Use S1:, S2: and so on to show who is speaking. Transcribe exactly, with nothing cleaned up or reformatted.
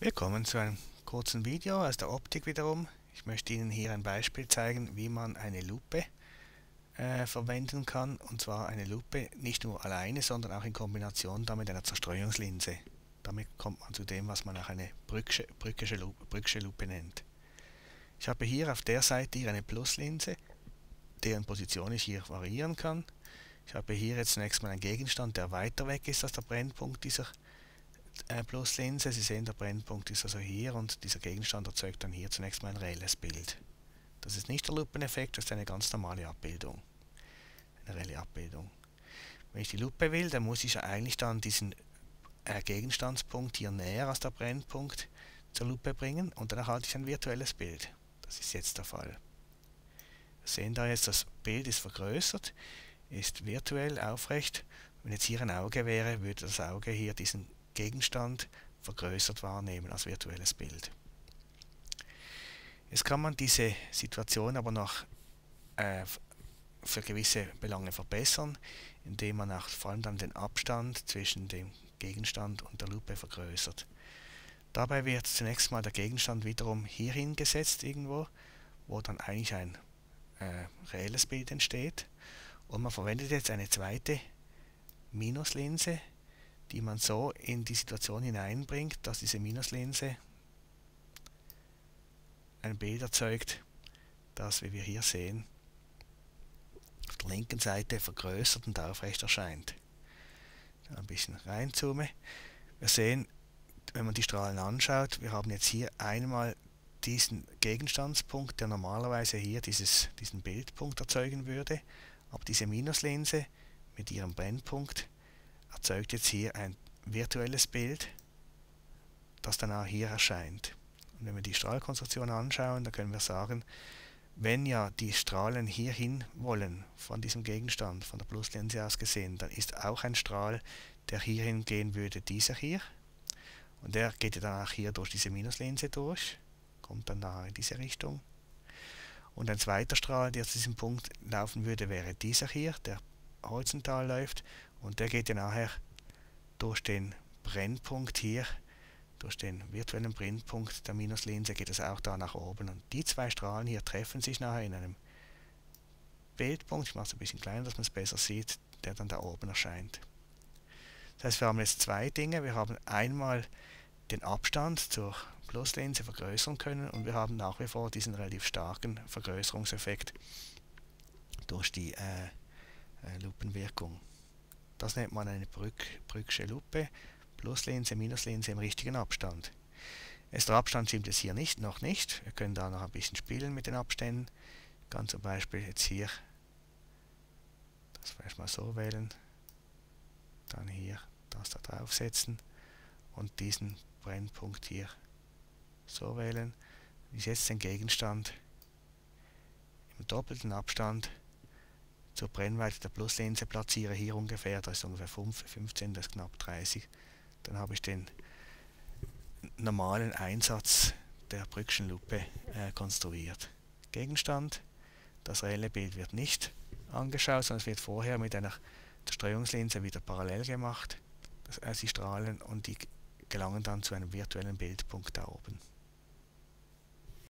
S1: Willkommen zu einem kurzen Video aus der Optik wiederum. Ich möchte Ihnen hier ein Beispiel zeigen, wie man eine Lupe äh, verwenden kann, und zwar eine Lupe nicht nur alleine, sondern auch in Kombination damit einer Zerstreuungslinse. Damit kommt man zu dem, was man auch eine Brücksche, Brücksche, Lupe, Brücksche Lupe nennt. Ich habe hier auf der Seite hier eine Pluslinse, deren Position ich hier variieren kann. Ich habe hier jetzt zunächst mal einen Gegenstand, der weiter weg ist als der Brennpunkt dieser Pluslinse. Sie sehen, der Brennpunkt ist also hier und dieser Gegenstand erzeugt dann hier zunächst mal ein reelles Bild. Das ist nicht der Lupeneffekt, das ist eine ganz normale Abbildung, eine reelle Abbildung. Wenn ich die Lupe will, dann muss ich eigentlich dann diesen äh, Gegenstandspunkt hier näher als der Brennpunkt zur Lupe bringen und dann erhalte ich ein virtuelles Bild. Das ist jetzt der Fall. Wir sehen da jetzt, das Bild ist vergrößert, ist virtuell aufrecht. Wenn jetzt hier ein Auge wäre, würde das Auge hier diesen Gegenstand vergrößert wahrnehmen als virtuelles Bild. Jetzt kann man diese Situation aber noch äh, für gewisse Belange verbessern, indem man auch vor allem dann den Abstand zwischen dem Gegenstand und der Lupe vergrößert. Dabei wird zunächst mal der Gegenstand wiederum hier hingesetzt irgendwo, wo dann eigentlich ein äh, reelles Bild entsteht, und man verwendet jetzt eine zweite Minuslinse, die man so in die Situation hineinbringt, dass diese Minuslinse ein Bild erzeugt, das, wie wir hier sehen, auf der linken Seite vergrößert und aufrecht erscheint. Dann ein bisschen reinzoome. Wir sehen, wenn man die Strahlen anschaut, wir haben jetzt hier einmal diesen Gegenstandspunkt, der normalerweise hier dieses, diesen Bildpunkt erzeugen würde, aber diese Minuslinse mit ihrem Brennpunkt erzeugt jetzt hier ein virtuelles Bild, das dann auch hier erscheint. Und wenn wir die Strahlkonstruktion anschauen, dann können wir sagen, wenn ja die Strahlen hierhin wollen, von diesem Gegenstand, von der Pluslinse aus gesehen, dann ist auch ein Strahl, der hierhin gehen würde, dieser hier. Und der geht ja dann auch hier durch diese Minuslinse durch, kommt dann da in diese Richtung. Und ein zweiter Strahl, der zu diesem Punkt laufen würde, wäre dieser hier, der horizontal läuft, und der geht ja nachher durch den Brennpunkt hier, durch den virtuellen Brennpunkt der Minuslinse, geht es auch da nach oben. Und die zwei Strahlen hier treffen sich nachher in einem Bildpunkt, ich mache es ein bisschen kleiner, dass man es besser sieht, der dann da oben erscheint. Das heißt, wir haben jetzt zwei Dinge. Wir haben einmal den Abstand zur Pluslinse vergrößern können, und wir haben nach wie vor diesen relativ starken Vergrößerungseffekt durch die äh, äh, Lupenwirkung. Das nennt man eine Brück, Brücksche Lupe, Pluslinse, Minuslinse im richtigen Abstand. Jetzt der Abstand stimmt es hier nicht, noch nicht. Wir können da noch ein bisschen spielen mit den Abständen. Ich kann zum Beispiel jetzt hier das vielleicht mal so wählen, dann hier das da draufsetzen und diesen Brennpunkt hier so wählen. Ich jetzt den Gegenstand im doppelten Abstand zur Brennweite der Pluslinse platziere, hier ungefähr, das ist ungefähr fünfzehn, das ist knapp dreißig, dann habe ich den normalen Einsatz der Brückschen Lupe äh, konstruiert. Gegenstand, das reelle Bild wird nicht angeschaut, sondern es wird vorher mit einer Zerstreuungslinse wieder parallel gemacht, das, äh, die Strahlen, und die gelangen dann zu einem virtuellen Bildpunkt da oben.